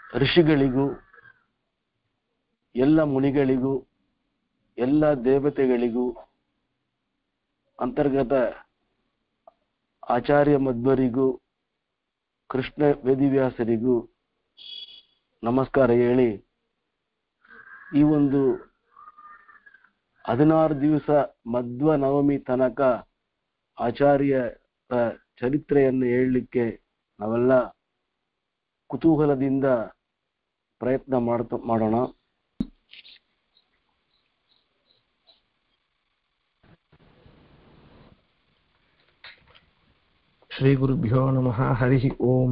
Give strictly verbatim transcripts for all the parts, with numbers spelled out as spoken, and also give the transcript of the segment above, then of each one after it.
ಋಷಿಗಳಿಗೂ ಎಲ್ಲ ಮುನಿಗಳಿಗೂ ಎಲ್ಲ ದೇವತೆಗಳಿಗೂ ಅಂತರ್ಗತ ಆಚಾರ್ಯ ಮಧ್ವರಿಗೂ ಕೃಷ್ಣ ವೇದಿವ್ಯಾಸರಿಗೂ ನಮಸ್ಕಾರ ಹೇಳಿ ಈ ಒಂದು ಹದಿನಾರು ದಿವಸ ಮಧ್ವ ನವಮಿ ತನಕ ಆಚಾರ್ಯರ ಚರಿತ್ರೆಯನ್ನು ಹೇಳಲಿಕ್ಕೆ ನಾವೆಲ್ಲ ಕುತೂಹಲದಿಂದ ಪ್ರಯತ್ನ ಮಾಡ್ತಾ ಮಾಡೋಣ. ಶ್ರೀ ಗುರುಭ್ಯೋ ನಮಃ. ಹರಿ ಓಂ.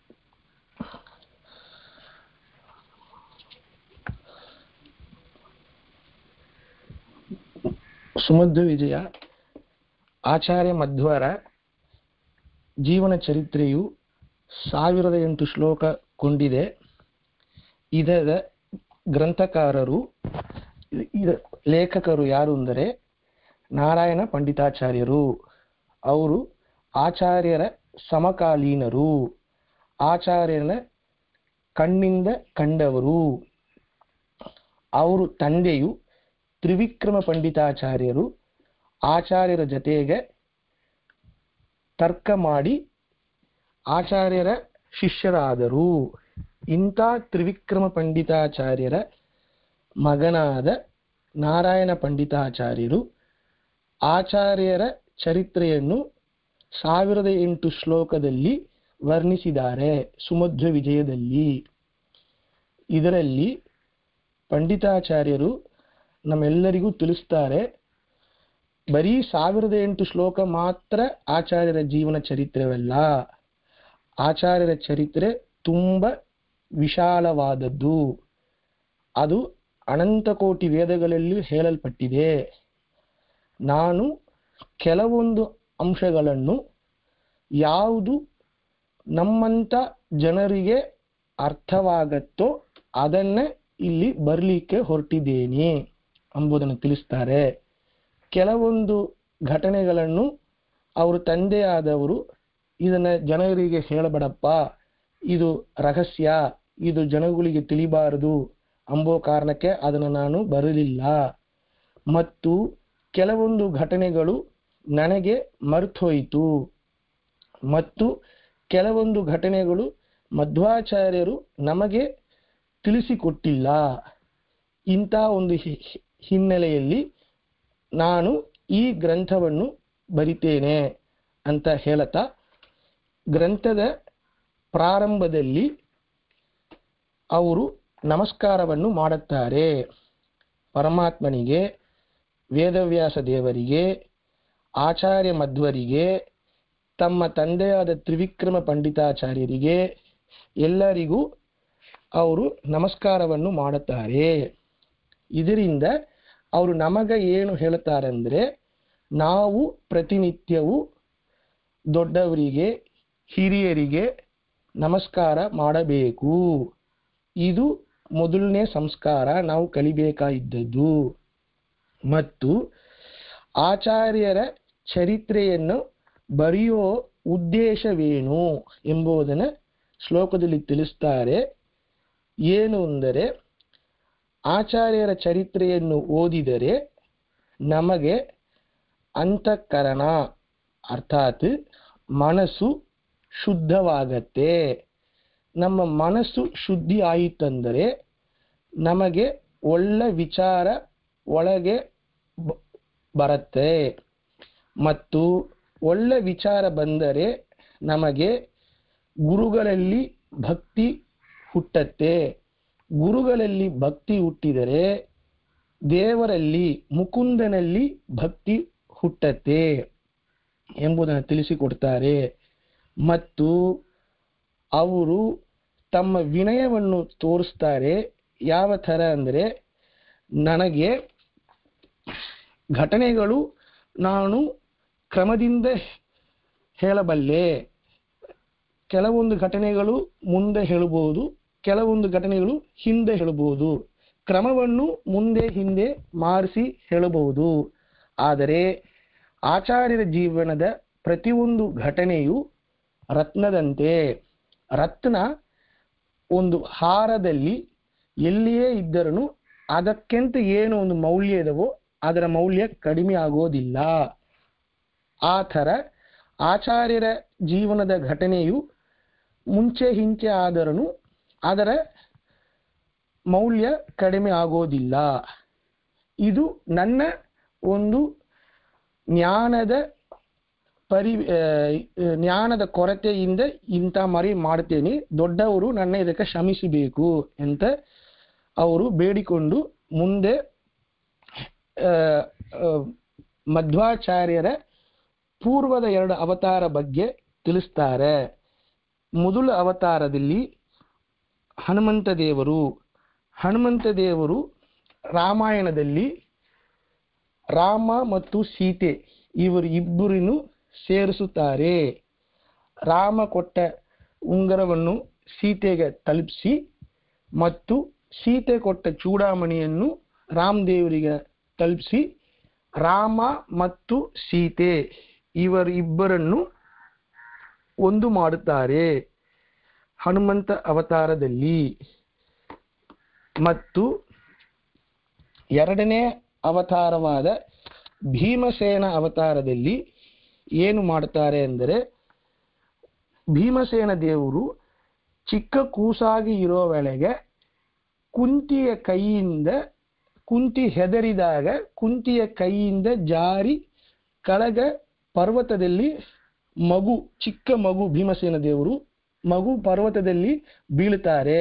ಸುಮಧ್ವ ವಿಜಯ ಆಚಾರ್ಯ ಮಧ್ವರ ಜೀವನ ಚರಿತ್ರೆಯು ಸಾವಿರದ ಎಂಟು ಶ್ಲೋಕ ಕೊಂಡಿದೆ. ಇದರ ಗ್ರಂಥಕಾರರು ಲೇಖಕರು ಯಾರು ಅಂದರೆ ನಾರಾಯಣ ಪಂಡಿತಾಚಾರ್ಯರು. ಅವರು ಆಚಾರ್ಯರ ಸಮಕಾಲೀನರು, ಆಚಾರ್ಯನ ಕಣ್ಣಿಂದ ಕಂಡವರು. ಅವರು ತಂದೆಯು ತ್ರಿವಿಕ್ರಮ ಪಂಡಿತಾಚಾರ್ಯರು ಆಚಾರ್ಯರ ಜೊತೆಗೆ ತರ್ಕ ಮಾಡಿ ಆಚಾರ್ಯರ ಶಿಷ್ಯರಾದರು. ಇಂಥ ತ್ರಿವಿಕ್ರಮ ಪಂಡಿತಾಚಾರ್ಯರ ಮಗನಾದ ನಾರಾಯಣ ಪಂಡಿತಾಚಾರ್ಯರು ಆಚಾರ್ಯರ ಚರಿತ್ರೆಯನ್ನು ಸಾವಿರದ ಎಂಟು ಶ್ಲೋಕದಲ್ಲಿ ವರ್ಣಿಸಿದ್ದಾರೆ ಸುಮಧ್ವ ವಿಜಯದಲ್ಲಿ. ಇದರಲ್ಲಿ ಪಂಡಿತಾಚಾರ್ಯರು ನಮ್ಮೆಲ್ಲರಿಗೂ ತಿಳಿಸ್ತಾರೆ, ಬರೀ ಸಾವಿರದ ಎಂಟು ಶ್ಲೋಕ ಮಾತ್ರ ಆಚಾರ್ಯರ ಜೀವನ ಚರಿತ್ರೆವಲ್ಲ, ಆಚಾರ್ಯರ ಚರಿತ್ರೆ ತುಂಬ ವಿಶಾಲವಾದದ್ದು. ಅದು ಅನಂತ ಕೋಟಿ ವೇದಗಳಲ್ಲಿಯೂ ಹೇಳಲ್ಪಟ್ಟಿದೆ. ನಾನು ಕೆಲವೊಂದು ಅಂಶಗಳನ್ನು ಯಾವುದು ನಮ್ಮಂಥ ಜನರಿಗೆ ಅರ್ಥವಾಗತ್ತೋ ಅದನ್ನೇ ಇಲ್ಲಿ ಬರಲಿಕ್ಕೆ ಹೊರಟಿದ್ದೇನೆ ಎಂಬುದನ್ನು ತಿಳಿಸ್ತಾರೆ. ಕೆಲವೊಂದು ಘಟನೆಗಳನ್ನು ಅವರು ತಂದೆಯಾದವರು ಇದನ್ನ ಜನರಿಗೆ ಹೇಳಬೇಡಪ್ಪ, ಇದು ರಹಸ್ಯ, ಇದು ಜನಗಳಿಗೆ ತಿಳಿಬಾರದು ಎಂಬೋ ಕಾರಣಕ್ಕೆ ಅದನ್ನು ನಾನು ಬರಲಿಲ್ಲ. ಮತ್ತು ಕೆಲವೊಂದು ಘಟನೆಗಳು ನನಗೆ ಮರ್ತೋಯಿತು ಮತ್ತು ಕೆಲವೊಂದು ಘಟನೆಗಳು ಮಧ್ವಾಚಾರ್ಯರು ನಮಗೆ ತಿಳಿಸಿಕೊಟ್ಟಿಲ್ಲ. ಇಂಥ ಒಂದು ಹಿನ್ನೆಲೆಯಲ್ಲಿ ನಾನು ಈ ಗ್ರಂಥವನ್ನು ಬರಿತೇನೆ ಅಂತ ಹೇಳುತ್ತಾ ಗ್ರಂಥದ ಪ್ರಾರಂಭದಲ್ಲಿ ಅವರು ನಮಸ್ಕಾರವನ್ನು ಮಾಡುತ್ತಾರೆ. ಪರಮಾತ್ಮನಿಗೆ, ವೇದವ್ಯಾಸ ದೇವರಿಗೆ, ಆಚಾರ್ಯ ಮಧ್ವರಿಗೆ, ತಮ್ಮ ತಂದೆಯಾದ ತ್ರಿವಿಕ್ರಮ ಪಂಡಿತಾಚಾರ್ಯರಿಗೆ ಎಲ್ಲರಿಗೂ ಅವರು ನಮಸ್ಕಾರವನ್ನು ಮಾಡುತ್ತಾರೆ. ಇದರಿಂದ ಅವರು ನಮಗೆ ಏನು ಹೇಳುತ್ತಾರೆ ಅಂದರೆ, ನಾವು ಪ್ರತಿನಿತ್ಯವೂ ದೊಡ್ಡವರಿಗೆ, ಹಿರಿಯರಿಗೆ ನಮಸ್ಕಾರ ಮಾಡಬೇಕು. ಇದು ಮೊದಲನೇ ಸಂಸ್ಕಾರ ನಾವು ಕಲಿಬೇಕಾಗಿದ್ದದ್ದು. ಮತ್ತು ಆಚಾರ್ಯರ ಚರಿತ್ರೆಯನ್ನು ಬರೆಯೋ ಉದ್ದೇಶವೇನು ಎಂಬುದನ್ನು ಶ್ಲೋಕದಲ್ಲಿ ತಿಳಿಸ್ತಾರೆ. ಏನು ಅಂದರೆ, ಆಚಾರ್ಯರ ಚರಿತ್ರೆಯನ್ನು ಓದಿದರೆ ನಮಗೆ ಅಂತಃಕರಣ ಅರ್ಥಾತ್ ಮನಸ್ಸು ಶುದ್ಧವಾಗತ್ತೆ. ನಮ್ಮ ಮನಸ್ಸು ಶುದ್ಧಿ ಆಯಿತಂದರೆ ನಮಗೆ ಒಳ್ಳೆ ವಿಚಾರ ಒಳಗೆ ಬರುತ್ತೆ. ಮತ್ತು ಒಳ್ಳೆ ವಿಚಾರ ಬಂದರೆ ನಮಗೆ ಗುರುಗಳಲ್ಲಿ ಭಕ್ತಿ ಹುಟ್ಟತ್ತೆ. ಗುರುಗಳಲ್ಲಿ ಭಕ್ತಿ ಹುಟ್ಟಿದರೆ ದೇವರಲ್ಲಿ, ಮುಕುಂದನಲ್ಲಿ ಭಕ್ತಿ ಹುಟ್ಟತ್ತೆ ಎಂಬುದನ್ನು ತಿಳಿಸಿಕೊಡ್ತಾರೆ. ಮತ್ತು ಅವರು ತಮ್ಮ ವಿನಯವನ್ನು ತೋರಿಸ್ತಾರೆ. ಯಾವ ಥರ ಅಂದರೆ, ನನಗೆ ಘಟನೆಗಳು ನಾನು ಕ್ರಮದಿಂದ ಹೇಳಬಲ್ಲೆ. ಕೆಲವೊಂದು ಘಟನೆಗಳು ಮುಂದೆ ಹೇಳಬಹುದು, ಕೆಲವೊಂದು ಘಟನೆಗಳು ಹಿಂದೆ ಹೇಳಬಹುದು. ಕ್ರಮವನ್ನು ಮುಂದೆ ಹಿಂದೆ ಮಾರಿಸಿ ಹೇಳಬಹುದು. ಆದರೆ ಆಚಾರ್ಯರ ಜೀವನದ ಪ್ರತಿಯೊಂದು ಘಟನೆಯು ರತ್ನದಂತೆ. ರತ್ನ ಒಂದು ಹಾರದಲ್ಲಿ ಎಲ್ಲಿಯೇ ಇದ್ದರೂ ಅದಕ್ಕಿಂತ ಏನು ಒಂದು ಮೌಲ್ಯ ಇದವೋ ಅದರ ಮೌಲ್ಯ ಕಡಿಮೆ ಆಗೋದಿಲ್ಲ. ಆ ಥರ ಆಚಾರ್ಯರ ಜೀವನದ ಘಟನೆಯು ಮುಂಚೆ ಹಿಂಚೆ ಆದರೂ ಅದರ ಮೌಲ್ಯ ಕಡಿಮೆ ಆಗೋದಿಲ್ಲ. ಇದು ನನ್ನ ಒಂದು ಜ್ಞಾನದ ಪರಿ ಜ್ಞಾನದ ಕೊರತೆಯಿಂದ ಇಂಥ ಮರಿ ಮಾಡ್ತೇನೆ, ದೊಡ್ಡವರು ನನ್ನ ಇದಕ್ಕೆ ಕ್ಷಮಿಸಬೇಕು ಅಂತ ಅವರು ಬೇಡಿಕೊಂಡು ಮುಂದೆ ಮಧ್ವಾಚಾರ್ಯರ ಪೂರ್ವದ ಎರಡು ಅವತಾರ ಬಗ್ಗೆ ತಿಳಿಸ್ತಾರೆ. ಮೊದಲ ಅವತಾರದಲ್ಲಿ ಹನುಮಂತ ದೇವರು ಹನುಮಂತ ದೇವರು ರಾಮಾಯಣದಲ್ಲಿ ರಾಮ ಮತ್ತು ಸೀತೆ ಇವರು ಇಬ್ಬರನ್ನು ಸೇರಿಸುತ್ತಾರೆ. ರಾಮ ಕೊಟ್ಟ ಉಂಗುರವನ್ನು ಸೀತೆಗೆ ತಲುಪಿಸಿ ಮತ್ತು ಸೀತೆ ಕೊಟ್ಟ ಚೂಡಾಮಣಿಯನ್ನು ರಾಮದೇವರಿಗೆ ತಲುಪಿಸಿ ರಾಮ ಮತ್ತು ಸೀತೆ ಇವರಿಬ್ಬರನ್ನು ಒಂದು ಮಾಡುತ್ತಾರೆ ಹನುಮಂತ ಅವತಾರದಲ್ಲಿ. ಮತ್ತು ಎರಡನೇ ಅವತಾರವಾದ ಭೀಮಸೇನ ಅವತಾರದಲ್ಲಿ ಏನು ಮಾಡುತ್ತಾರೆ ಅಂದರೆ, ಭೀಮಸೇನ ದೇವರು ಚಿಕ್ಕ ಕೂಸಾಗಿ ಇರೋ ವೇಳೆಗೆ ಕುಂತಿಯ ಕೈಯಿಂದ ಕುಂತಿ ಹೆದರಿದಾಗ ಕುಂತಿಯ ಕೈಯಿಂದ ಜಾರಿ ಕೆಳಗ ಪರ್ವತದಲ್ಲಿ ಮಗು ಚಿಕ್ಕ ಮಗು ಭೀಮಸೇನ ದೇವರು ಮಗು ಪರ್ವತದಲ್ಲಿ ಬೀಳುತ್ತಾರೆ.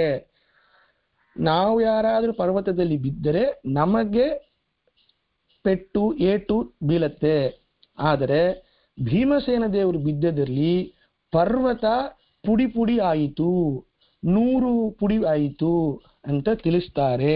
ನಾವು ಯಾರಾದರೂ ಪರ್ವತದಲ್ಲಿ ಬಿದ್ದರೆ ನಮಗೆ ಪೆಟ್ಟು ಏಟು ಬೀಳತ್ತೆ. ಆದರೆ ಭೀಮಸೇನ ದೇವರು ಬಿದ್ದದಲ್ಲಿ ಪರ್ವತ ಪುಡಿ ಪುಡಿ ಆಯಿತು, ನೂರು ಪುಡಿ ಆಯಿತು ಅಂತ ತಿಳಿಸ್ತಾರೆ.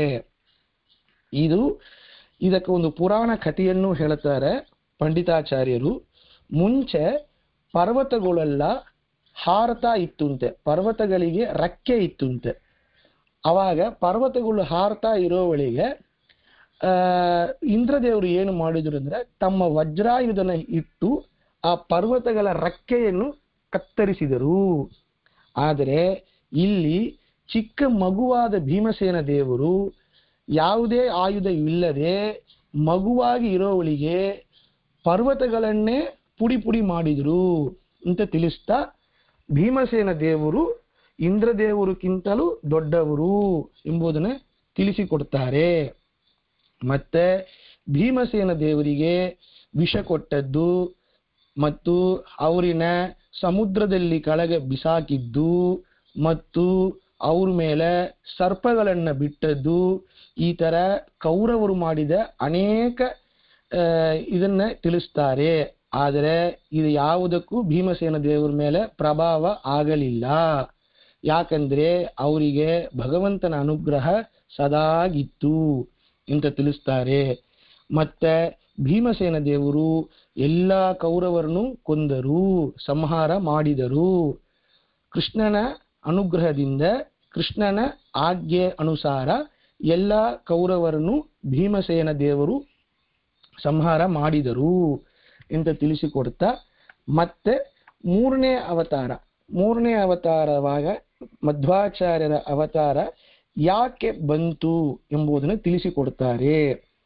ಇದು ಇದಕ್ಕೆ ಒಂದು ಪುರಾಣ ಕಥೆಯನ್ನು ಹೇಳುತ್ತಾರೆ ಪಂಡಿತಾಚಾರ್ಯರು. ಮುಂಚೆ ಪರ್ವತಗಳೆಲ್ಲ ಹಾರತಾ ಇತ್ತುಂತೆ, ಪರ್ವತಗಳಿಗೆ ರೆಕ್ಕೆ ಇತ್ತುಂತೆ. ಅವಾಗ ಪರ್ವತಗಳು ಹಾರತಾ ಇರೋವಳಿಗೆ ಆ ಇಂದ್ರದೇವರು ಏನು ಮಾಡಿದ್ರು ಅಂದ್ರೆ ತಮ್ಮ ವಜ್ರಾಯುಧನ ಇಟ್ಟು ಆ ಪರ್ವತಗಳ ರೆಕ್ಕೆಯನ್ನು ಕತ್ತರಿಸಿದರು. ಆದರೆ ಇಲ್ಲಿ ಚಿಕ್ಕ ಮಗುವಾದ ಭೀಮಸೇನ ದೇವರು ಯಾವುದೇ ಆಯುಧವಿಲ್ಲದೆ ಮಗುವಾಗಿ ಇರೋವಳಿಗೆ ಪರ್ವತಗಳನ್ನೇ ಪುಡಿ ಪುಡಿ ಮಾಡಿದ್ರು ಅಂತ ತಿಳಿಸ್ತಾ ಭೀಮಸೇನ ದೇವರು ಇಂದ್ರದೇವರಿಗಿಂತಲೂ ದೊಡ್ಡವರು ಎಂಬುದನ್ನು ತಿಳಿಸಿಕೊಡ್ತಾರೆ. ಮತ್ತೆ ಭೀಮಸೇನ ದೇವರಿಗೆ ವಿಷ ಕೊಟ್ಟದ್ದು ಮತ್ತು ಅವರಿನ ಸಮುದ್ರದಲ್ಲಿ ಕೆಳಗೆ ಬಿಸಾಕಿದ್ದು ಮತ್ತು ಅವ್ರ ಮೇಲೆ ಸರ್ಪಗಳನ್ನು ಬಿಟ್ಟದ್ದು, ಈ ತರ ಕೌರವರು ಮಾಡಿದ ಅನೇಕ ಇದನ್ನ ತಿಳಿಸ್ತಾರೆ. ಆದರೆ ಇದು ಯಾವುದಕ್ಕೂ ಭೀಮಸೇನ ದೇವರ ಮೇಲೆ ಪ್ರಭಾವ ಆಗಲಿಲ್ಲ. ಯಾಕಂದ್ರೆ ಅವರಿಗೆ ಭಗವಂತನ ಅನುಗ್ರಹ ಸದಾಗಿತ್ತು ಅಂತ ತಿಳಿಸ್ತಾರೆ. ಮತ್ತೆ ಭೀಮಸೇನ ದೇವರು ಎಲ್ಲ ಕೌರವರನ್ನು ಕೊಂದರು, ಸಂಹಾರ ಮಾಡಿದರು. ಕೃಷ್ಣನ ಅನುಗ್ರಹದಿಂದ ಕೃಷ್ಣನ ಆಜ್ಞೆ ಅನುಸಾರ ಎಲ್ಲ ಕೌರವರನ್ನು ಭೀಮಸೇನ ದೇವರು ಸಂಹಾರ ಮಾಡಿದರು ಅಂತ ತಿಳಿಸಿಕೊಡ್ತಾ, ಮತ್ತೆ ಮೂರನೇ ಅವತಾರ ಮೂರನೇ ಅವತಾರವಾಗ ಮಧ್ವಾಚಾರ್ಯರ ಅವತಾರ ಯಾಕೆ ಬಂತು ಎಂಬುದನ್ನು ತಿಳಿಸಿಕೊಡ್ತಾರೆ.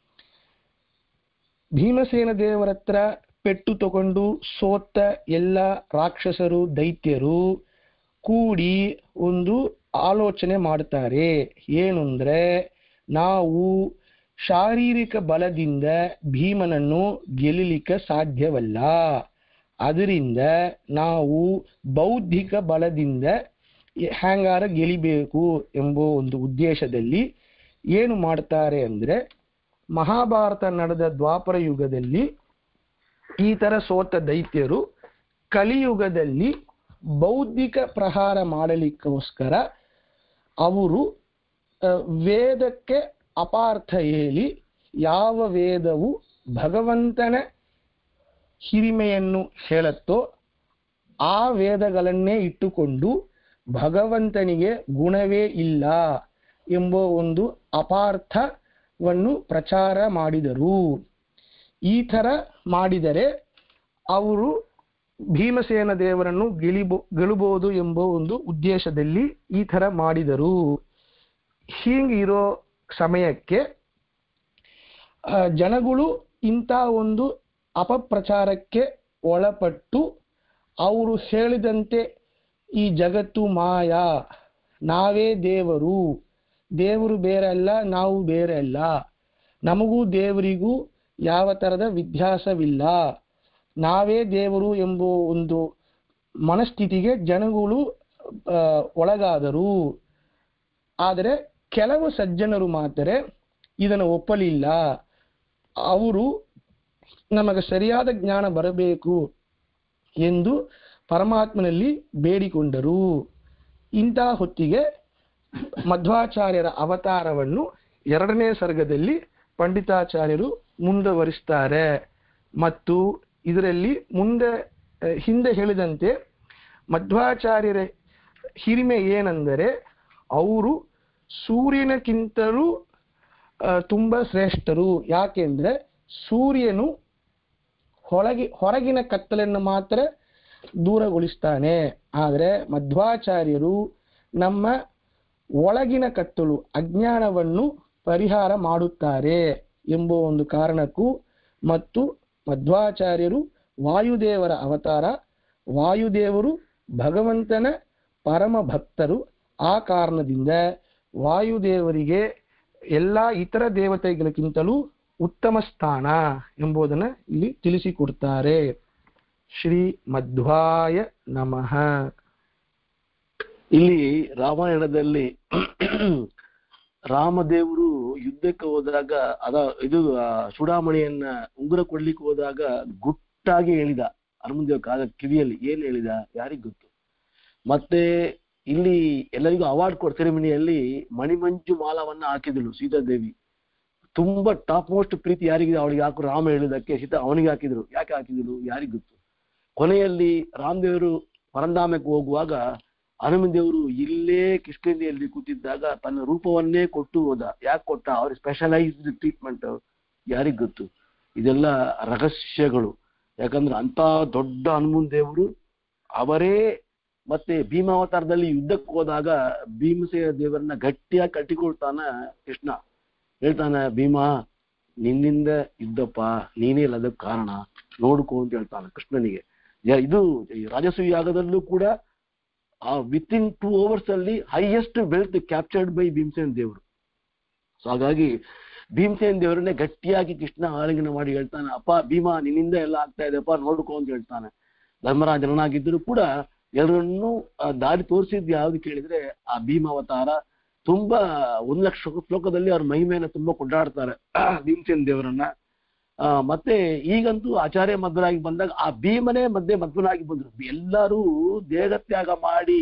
ಭೀಮಸೇನ ದೇವರ ಹತ್ರ ಪೆಟ್ಟು ತಗೊಂಡು ಸೋತ ಎಲ್ಲ ರಾಕ್ಷಸರು ದೈತ್ಯರು ಕೂಡಿ ಒಂದು ಆಲೋಚನೆ ಮಾಡ್ತಾರೆ. ಏನು ಅಂದ್ರೆ, ನಾವು ಶಾರೀರಿಕ ಬಲದಿಂದ ಭೀಮನನ್ನು ಗೆಲ್ಲಲಿಕ್ಕೆ ಸಾಧ್ಯವಲ್ಲ, ಅದರಿಂದ ನಾವು ಬೌದ್ಧಿಕ ಬಲದಿಂದ ಹ್ಯಾಂಗಾರ ಗೆಲಿಬೇಕು ಎಂಬ ಒಂದು ಉದ್ದೇಶದಲ್ಲಿ ಏನು ಮಾಡ್ತಾರೆ ಅಂದ್ರೆ, ಮಹಾಭಾರತ ನಡೆದ ದ್ವಾಪರ ಯುಗದಲ್ಲಿ ಈ ತರ ಸೋತ ದೈತ್ಯರು ಕಲಿಯುಗದಲ್ಲಿ ಬೌದ್ಧಿಕ ಪ್ರಹಾರ ಮಾಡಲಿಕ್ಕೋಸ್ಕರ ಅವರು ವೇದಕ್ಕೆ ಅಪಾರ್ಥ ಹೇಳಿ, ಯಾವ ವೇದವು ಭಗವಂತನ ಹಿರಿಮೆಯನ್ನು ಹೇಳುತ್ತೋ ಆ ವೇದಗಳನ್ನೇ ಇಟ್ಟುಕೊಂಡು ಭಗವಂತನಿಗೆ ಗುಣವೇ ಇಲ್ಲ ಎಂಬ ಒಂದು ಅಪಾರ್ಥವನ್ನು ಪ್ರಚಾರ ಮಾಡಿದರು. ಈ ತರ ಮಾಡಿದರೆ ಅವರು ಭೀಮಸೇನ ದೇವರನ್ನು ಗೆಳಿಬೋ ಗೆಲ್ಲಬಹುದು ಎಂಬ ಒಂದು ಉದ್ದೇಶದಲ್ಲಿ ಈ ತರ ಮಾಡಿದರು. ಹೀಗಿರೋ ಸಮಯಕ್ಕೆ ಜನಗಳು ಇಂಥ ಒಂದು ಅಪಪ್ರಚಾರಕ್ಕೆ ಒಳಪಟ್ಟು ಅವರು ಹೇಳಿದಂತೆ ಈ ಜಗತ್ತು ಮಾಯಾ, ನಾವೇ ದೇವರು, ದೇವರು ಬೇರೆ ಅಲ್ಲ, ನಾವು ಬೇರೆ ಅಲ್ಲ, ನಮಗೂ ದೇವರಿಗೂ ಯಾವ ತರದ ವ್ಯತ್ಯಾಸವಿಲ್ಲ, ನಾವೇ ದೇವರು ಎಂಬ ಒಂದು ಮನಸ್ಥಿತಿಗೆ ಜನಗಳು ಒಳಗಾದರು. ಆದರೆ ಕೆಲವು ಸಜ್ಜನರು ಮಾತ್ರ ಇದನ್ನು ಒಪ್ಪಲಿಲ್ಲ. ಅವರು ನಮಗೆ ಸರಿಯಾದ ಜ್ಞಾನ ಬರಬೇಕು ಎಂದು ಪರಮಾತ್ಮನಲ್ಲಿ ಬೇಡಿಕೊಂಡರು. ಇಂಥ ಹೊತ್ತಿಗೆ ಮಧ್ವಾಚಾರ್ಯರ ಅವತಾರವನ್ನು ಎರಡನೇ ಸರ್ಗದಲ್ಲಿ ಪಂಡಿತಾಚಾರ್ಯರು ಮುಂದುವರಿಸ್ತಾರೆ. ಮತ್ತು ಇದರಲ್ಲಿ ಮುಂದೆ ಹಿಂದೆ ಹೇಳಿದಂತೆ ಮಧ್ವಾಚಾರ್ಯರ ಹಿರಿಮೆ ಏನೆಂದರೆ ಅವರು ಸೂರ್ಯನಕ್ಕಿಂತಲೂ ತುಂಬ ಶ್ರೇಷ್ಠರು. ಯಾಕೆಂದ್ರೆ ಸೂರ್ಯನು ಹೊರಗಿ ಹೊರಗಿನ ಕತ್ತಲನ್ನು ಮಾತ್ರ ದೂರಗೊಳಿಸ್ತಾನೆ, ಆದರೆ ಮಧ್ವಾಚಾರ್ಯರು ನಮ್ಮ ಒಳಗಿನ ಕತ್ತಲು ಅಜ್ಞಾನವನ್ನು ಪರಿಹಾರ ಮಾಡುತ್ತಾರೆ ಎಂಬ ಒಂದು ಕಾರಣಕ್ಕೂ, ಮತ್ತು ಮಧ್ವಾಚಾರ್ಯರು ವಾಯುದೇವರ ಅವತಾರ, ವಾಯುದೇವರು ಭಗವಂತನ ಪರಮ ಭಕ್ತರು. ಆ ಕಾರಣದಿಂದ ವಾಯುದೇವರಿಗೆ ಎಲ್ಲ ಇತರ ದೇವತೆಗಳಿಗಿಂತಲೂ ಉತ್ತಮ ಸ್ಥಾನ ಎಂಬುದನ್ನು ಇಲ್ಲಿ ತಿಳಿಸಿಕೊಡ್ತಾರೆ. ಶ್ರೀ ಮಧ್ವಾಯ ನಮಃ. ಇಲ್ಲಿ ರಾಮಾಯಣದಲ್ಲಿ ರಾಮದೇವರು ಯುದ್ಧಕ್ಕೆ ಹೋದಾಗ ಅದ ಇದು ಚೂಡಾಮಣಿಯನ್ನ ಉಂಗುರ ಕೊಡ್ಲಿಕ್ಕೆ ಹೋದಾಗ ಗುಟ್ಟಾಗಿ ಹೇಳಿದ ಹನುಮಂತ ಕಾದ ಕಿವಿಯಲ್ಲಿ. ಏನ್ ಹೇಳಿದ ಯಾರಿಗ್ ಗೊತ್ತು. ಮತ್ತೆ ಇಲ್ಲಿ ಎಲ್ಲರಿಗೂ ಅವಾರ್ಡ್ ಕೊಡ್ ಸೆರೆಮನಿಯಲ್ಲಿ ಮಣಿಮಂಜು ಮಾಲವನ್ನ ಹಾಕಿದಳು ಸೀತಾದೇವಿ. ತುಂಬಾ ಟಾಪ್ ಮೋಸ್ಟ್ ಪ್ರೀತಿ ಯಾರಿಗಿದೆ ಅವಳಿಗೆ ಹಾಕು ರಾಮ ಹೇಳಿದಕ್ಕೆ ಸೀತಾ ಅವನಿಗೆ ಹಾಕಿದ್ರು. ಯಾಕೆ ಹಾಕಿದಳು ಯಾರಿಗ್ ಗೊತ್ತು. ಕೊನೆಯಲ್ಲಿ ರಾಮದೇವರು ಪರಂಧಾಮಕ್ಕೆ ಹೋಗುವಾಗ ಹನುಮಂತ ದೇವರು ಇಲ್ಲೇ ಕಿಷ್ಕಿಂಧೆಯಲ್ಲಿ ಕೂತಿದ್ದಾಗ ತನ್ನ ರೂಪವನ್ನೇ ಕೊಟ್ಟು ಹೋದ. ಯಾಕೆ ಕೊಟ್ಟ, ಅವ್ರಿಗೆ ಸ್ಪೆಷಲೈಸ್ಡ್ ಟ್ರೀಟ್ಮೆಂಟ್ ಯಾರಿಗ್ ಗೊತ್ತು. ಇದೆಲ್ಲ ರಹಸ್ಯಗಳು. ಯಾಕಂದ್ರೆ ಅಂತ ದೊಡ್ಡ ಹನುಮಂತ ದೇವರು ಅವರೇ ಮತ್ತೆ ಭೀಮಾವತಾರದಲ್ಲಿ ಯುದ್ಧಕ್ಕೆ ಹೋದಾಗ ಭೀಮಸೇನ ದೇವರನ್ನ ಗಟ್ಟಿಯಾಗಿ ಕಟ್ಟಿಕೊಳ್ತಾನ ಕೃಷ್ಣ. ಹೇಳ್ತಾನ, ಭೀಮಾ ನಿನ್ನಿಂದ ಇದ್ದಪ್ಪ, ನೀನೇ ಇಲ್ಲ ಅದಕ್ಕೆ ಕಾರಣ, ನೋಡ್ಕೋ ಅಂತ ಹೇಳ್ತಾನ ಕೃಷ್ಣನಿಗೆ. ಇದು ರಾಜಸೂಯ ಯಾಗದಲ್ಲೂ ಕೂಡ ಆ ವಿತ್ ಇನ್ ಟೂ ಅವರ್ಸ್ ಅಲ್ಲಿ highest wealth captured by Bhimasena ದೇವರು. ಸೊ ಹಾಗಾಗಿ ಭೀಮಸೇನ ದೇವರನ್ನೇ ಗಟ್ಟಿಯಾಗಿ ಕೃಷ್ಣ ಆಲಿಂಗನ ಮಾಡಿ ಹೇಳ್ತಾನೆ, ಅಪ್ಪ ಭೀಮಾ ನಿನ್ನಿಂದ ಎಲ್ಲ ಆಗ್ತಾ ಇದೆಪ್ಪ ನೋಡ್ಕೋ ಅಂತ ಹೇಳ್ತಾನೆ. ಧರ್ಮರಾಜನಾಗಿದ್ದರೂ ಕೂಡ ಎಲ್ಲರನ್ನೂ ದಾರಿ ತೋರಿಸಿದ್ ಯಾವ್ದು ಕೇಳಿದ್ರೆ ಆ ಭೀಮಾವತಾರ. ತುಂಬಾ ಒಂದ್ ಲಕ್ಷ ಶ್ಲೋಕದಲ್ಲಿ ಅವ್ರ ಮಹಿಮೆಯನ್ನ ತುಂಬಾ ಕೊಂಡಾಡ್ತಾರೆ ಭೀಮಸೇನ ದೇವರನ್ನ. ಆ ಮತ್ತೆ ಈಗಂತೂ ಆಚಾರ್ಯ ಮಧ್ವರಾಗಿ ಬಂದಾಗ ಆ ಭೀಮನೇ ಮಧ್ಯೆ ಮಧ್ವನಾಗಿ ಬಂದ್ರು. ಎಲ್ಲರೂ ದೇಹತ್ಯಾಗ ಮಾಡಿ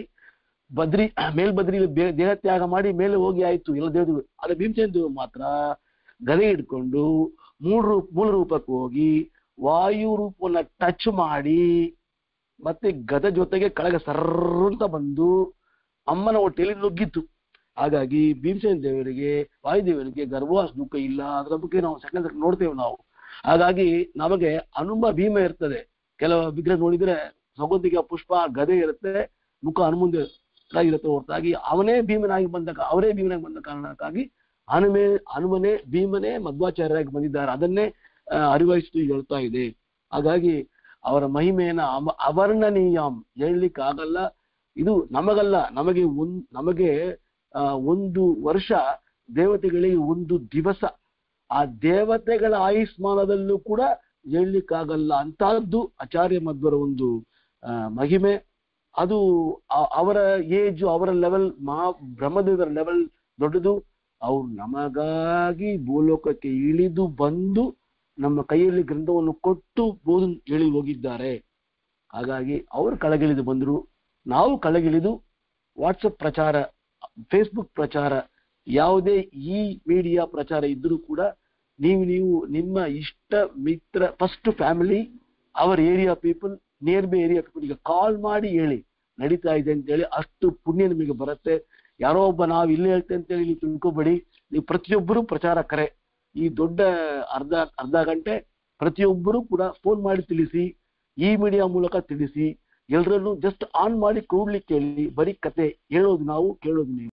ಬದ್ರಿ ಮೇಲ್ಬದ್ರಿ ದೇಹತ್ಯಾಗ ಮಾಡಿ ಮೇಲೆ ಹೋಗಿ ಆಯ್ತು ಎಲ್ಲ ದೇವರು. ಆದ್ರೆ ಭೀಮಸೇನ ದೇವರು ಮಾತ್ರ ಗದೆ ಹಿಡ್ಕೊಂಡು ಮೂಲ ರೂಪ ಮೂಲ ರೂಪಕ್ಕೆ ಹೋಗಿ ವಾಯು ರೂಪವನ್ನ ಟಚ್ ಮಾಡಿ ಮತ್ತೆ ಗದ ಜೊತೆಗೆ ಕೆಳಗೆ ಸರ್ರಂತ ಬಂದು ಅಮ್ಮನ ಹೊಟ್ಟೆಯಲ್ಲಿ ನುಗ್ಗಿತ್ತು. ಹಾಗಾಗಿ ಭೀಮಸೇನ ದೇವರಿಗೆ ವಾಯುದೇವರಿಗೆ ಗರ್ಭವಾಸ ದುಃಖ ಇಲ್ಲ. ಅದರ ಬಗ್ಗೆ ನಾವು ಸೆಕೆಂಡ್ ನೋಡ್ತೇವೆ ನಾವು. ಹಾಗಾಗಿ ನಮಗೆ ಹನುಮ ಭೀಮ ಇರ್ತದೆ. ಕೆಲವು ವಿಗ್ರಹ ನೋಡಿದ್ರೆ ಸೌಗಂಧಿಕ ಪುಷ್ಪ ಗದೆ ಇರುತ್ತೆ, ಮುಖ ಹನುಮಂದ ಇರುತ್ತೆ ಹೊರತಾಗಿ ಅವನೇ ಭೀಮನಾಗಿ ಬಂದಾಗ ಅವರೇ ಭೀಮನಾಗಿ ಬಂದ ಕಾರಣಕ್ಕಾಗಿ ಹನುಮೆ ಹನುಮನೆ ಭೀಮನೇ ಮಧ್ವಾಚಾರ್ಯರಾಗಿ ಬಂದಿದ್ದಾರೆ. ಅದನ್ನೇ ಅರಿವಹಿಸ್ತು ಹೇಳ್ತಾ ಇದೆ. ಹಾಗಾಗಿ ಅವರ ಮಹಿಮೆಯನ್ನ ಅವರ್ಣನೀಯಂ ಹೇಳಲಿಕ್ಕೆ ಆಗಲ್ಲ. ಇದು ನಮಗಲ್ಲ, ನಮಗೆ ಒಂದ್ ನಮಗೆ ಆ ಒಂದು ವರ್ಷ, ದೇವತೆಗಳಿಗೆ ಒಂದು ದಿವಸ. ಆ ದೇವತೆಗಳ ಆಯುಷ್ಮಾನದಲ್ಲೂ ಕೂಡ ಹೇಳಲಿಕ್ಕಾಗಲ್ಲ ಅಂತಹದ್ದು ಆಚಾರ್ಯ ಮಧ್ವರ ಒಂದು ಆ ಮಹಿಮೆ. ಅದು ಅವರ ಏಜ್, ಅವರ ಲೆವೆಲ್, ಮಹಾ ಬ್ರಹ್ಮದೇವರ ಲೆವೆಲ್ ದೊಡ್ಡದು. ಅವ್ರು ನಮಗಾಗಿ ಭೂಲೋಕಕ್ಕೆ ಇಳಿದು ಬಂದು ನಮ್ಮ ಕೈಯಲ್ಲಿ ಗ್ರಂಥವನ್ನು ಕೊಟ್ಟು ಬೋದು ಹೇಳಿ ಹೋಗಿದ್ದಾರೆ. ಹಾಗಾಗಿ ಅವರು ಕಳಗಿಳಿದು ಬಂದರು, ನಾವು ಕಳಗಿಳಿದು ವಾಟ್ಸಪ್ ಪ್ರಚಾರ, ಫೇಸ್ಬುಕ್ ಪ್ರಚಾರ, ಯಾವುದೇ ಈ ಮೀಡಿಯಾ ಪ್ರಚಾರ ಇದ್ರೂ ಕೂಡ ನೀವು ನೀವು ನಿಮ್ಮ ಇಷ್ಟ ಮಿತ್ರ, first family, our area people, nearby area people ಈಗ ಕಾಲ್ ಮಾಡಿ ಹೇಳಿ ನಡೀತಾ ಇದೆ ಅಂತೇಳಿ. ಅಷ್ಟು ಪುಣ್ಯ ನಿಮಗೆ ಬರುತ್ತೆ. ಯಾರೋ ಒಬ್ಬ ನಾವು ಇಲ್ಲಿ ಹೇಳ್ತೇವೆ ಅಂತೇಳಿ ನೀವು ತಿಳ್ಕೊಬೇಡಿ. ನೀವು ಪ್ರತಿಯೊಬ್ಬರು ಪ್ರಚಾರಕರೇ. ಈ ದೊಡ್ಡ ಅರ್ಧ ಅರ್ಧ ಗಂಟೆ ಪ್ರತಿಯೊಬ್ಬರು ಕೂಡ ಫೋನ್ ಮಾಡಿ ತಿಳಿಸಿ. ಈ ಮೀಡಿಯಾ ಮೂಲಕ ತಿಳಿಸಿ, ಎಲ್ಲರಲ್ಲೂ ಜಸ್ಟ್ ಆನ್ ಮಾಡಿ ಕೂಡ್ಲಿಕ್ಕೆ ಹೇಳಿ. ಬರೀ ಕತೆ ಹೇಳೋದು ನಾವು, ಕೇಳೋದು ನೀವು.